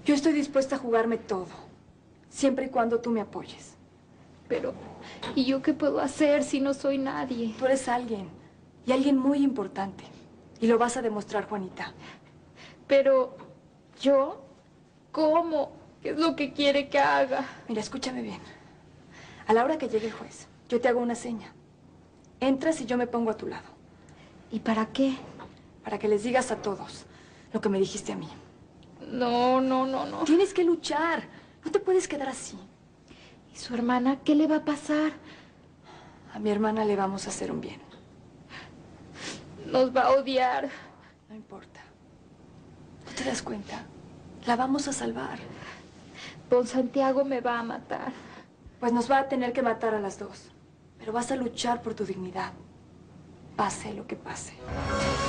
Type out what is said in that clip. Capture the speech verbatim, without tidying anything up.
Yo estoy dispuesta a jugarme todo, siempre y cuando tú me apoyes. Pero, ¿y yo qué puedo hacer si no soy nadie? Tú eres alguien, y alguien muy importante. Y lo vas a demostrar, Juanita. Pero, ¿yo? ¿Cómo? ¿Qué es lo que quiere que haga? Mira, escúchame bien. A la hora que llegue el juez, yo te hago una seña. Entras y yo me pongo a tu lado. ¿Y para qué? Para que les digas a todos lo que me dijiste a mí. No, no, no, no. Tienes que luchar. No te puedes quedar así. ¿Y su hermana qué le va a pasar? A mi hermana le vamos a hacer un bien. Nos va a odiar. No importa. ¿No te das cuenta? La vamos a salvar. Don Santiago me va a matar. Pues nos va a tener que matar a las dos. Pero vas a luchar por tu dignidad. Pase lo que pase.